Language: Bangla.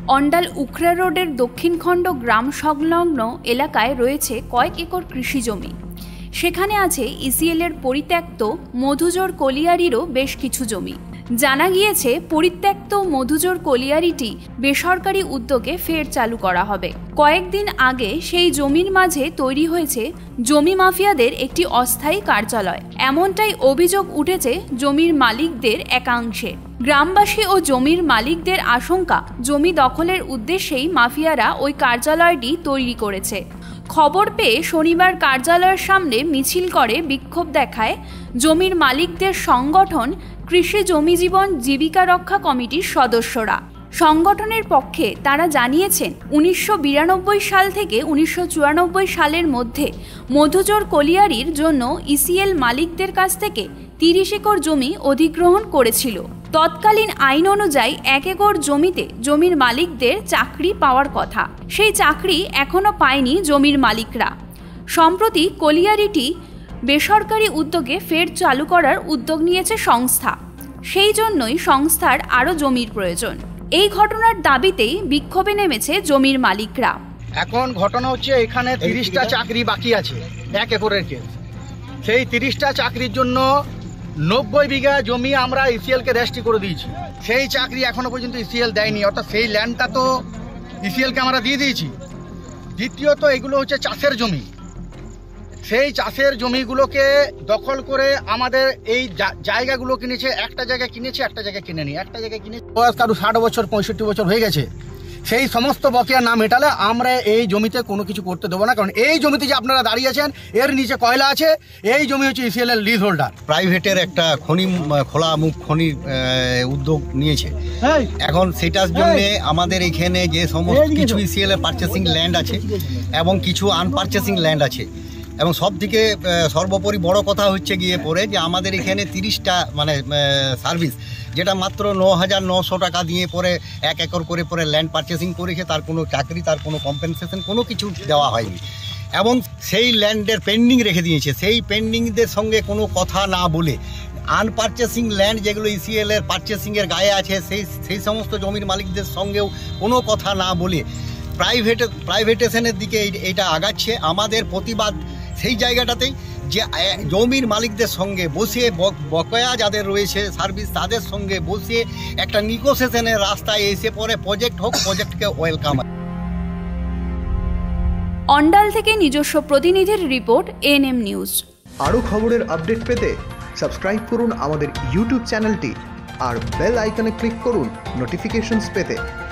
অন্ডাল উখরা রোডের দক্ষিণখণ্ড গ্রাম সংলগ্ন এলাকায় রয়েছে কয়েক একর কৃষি জমি। সেখানে আছে ইসিএল এর পরিত্যক্ত মধুজোর কলিয়ারিরও বেশ কিছু জমি। জানা গিয়েছে পরিত্যক্ত মধুজোর কলিয়ারিটি বেসরকারি উদ্যোগে ফের চালু করা হবে। কয়েকদিন আগে সেই জমির মাঝে তৈরি হয়েছে জমি মাফিয়াদের একটি অস্থায়ী কার্যালয়, এমনটাই অভিযোগ উঠেছে জমির মালিকদের একাংশে। গ্রামবাসী ও জমির মালিকদের আশঙ্কা, জমি দখলের উদ্দেশ্যেই মাফিয়ারা ওই কার্যালয়টি তৈরি করেছে। খবর পেয়ে শনিবার কার্যালয়ের সামনে মিছিল করে বিক্ষোভ দেখায় জমির মালিকদের সংগঠন কৃষি জমি জীবন জীবিকা রক্ষা কমিটির সদস্যরা। সংগঠনের পক্ষে তারা জানিয়েছেন 1992 সাল থেকে 1994 সালের মধ্যে মধুজোর কলিয়ারির জন্য ইসিএল মালিকদের কাছ থেকে 30 একর জমি অধিগ্রহণ করেছিল। তৎকালীন আইন অনুযায়ী 1 একর জমিতে জমির মালিকদের চাকরি পাওয়ার কথা। সেই চাকরি এখনো পায়নি জমির মালিকরা। সম্প্রতি কলিয়ারিটি বেসরকারি উদ্যোগে ফের চালু করার উদ্যোগ নিয়েছে সংস্থা। সেই জন্যই সংস্থার আরও জমির প্রয়োজন। এই ঘটনার দাবিতেই বিক্ষোভে নেমেছে জমির মালিকরা। এখন ঘটনা হচ্ছে এখানে 30টা চাকরি বাকি আছে 1 একরের কেস। সেই 30টা চাকরির জন্য 90 বিঘা জমি আমরা ইসিএলকে রেজিস্ট্রি করে দিয়েছি। সেই চাকরি এখনো পর্যন্ত ইসিএল দেয়নি, অর্থাৎ সেই ল্যান্ডটা তো ইসিএলকে আমরা দিয়ে দিয়েছি। দ্বিতীয়ত এগুলো হচ্ছে চাষের জমি। সেই চাষের জমিগুলোকে দখল করে আমাদের এই জায়গাগুলো কিনেছে। একটা জায়গা কিনেছে, একটা জায়গা কিনেনি। একটা জায়গায় কিনেছে বয়স কারো 60 বছর 65 বছর হয়ে গেছে। সেই সমস্ত বকেয়া না মেটালে আমরা এই জমিতে কোনো কিছু করতে দেবো না। কারণ এই জমিতে যে আপনারা দাঁড়িয়ে আছেন এর নিচে কয়লা আছে। এই জমি হচ্ছে ইসিএল এর লিজ হোল্ডার। প্রাইভেটের একটা খনি খোলা মুখ খনির উদ্যোগ নিয়েছে। এখন সেটার জন্য আমাদের এখানে যে সমস্ত কিছু ইসিএল এর পারচেসিং ল্যান্ড আছে এবং কিছু আনপারচেসিং ল্যান্ড আছে। এবং সব থেকে সর্বোপরি বড় কথা হচ্ছে গিয়ে পড়ে যে আমাদের এখানে 30টা মানে সার্ভিস, যেটা মাত্র 9,900 টাকা দিয়ে পরে 1 একর করে পরে ল্যান্ড পারচেসিং করেছে। তার কোনো চাকরি, তার কোনো কম্পেনসেশন, কোনো কিছু দেওয়া হয়নি। এবং সেই ল্যান্ডের পেন্ডিং রেখে দিয়েছে। সেই পেন্ডিংদের সঙ্গে কোনো কথা না বলে আনপারচেসিং ল্যান্ড যেগুলো ইসিএল এর পারচেসিংয়ের গায়ে আছে সেই সমস্ত জমির মালিকদের সঙ্গেও কোনো কথা না বলে প্রাইভেটেশনের দিকে এটা আগাচ্ছে। আমাদের প্রতিবাদ সেই জায়গাটাতেই যে জমির মালিকদের সঙ্গে বসে বকেয়া যাদের রয়েছে সার্ভিস, তাদের সঙ্গে বসে একটা নিগোসিয়েশনের রাস্তায় এসে পরে প্রজেক্ট হোক, প্রজেক্টকে ওয়েলকাম। অন্ডাল থেকে নিজস্ব প্রতিনিধির রিপোর্ট, এএনএম নিউজ। আরও খবরের আপডেট পেতে সাবস্ক্রাইব করুন আমাদের ইউটিউব চ্যানেলটি আর বেল আইকনে ক্লিক করুন নোটিফিকেশনস পেতে।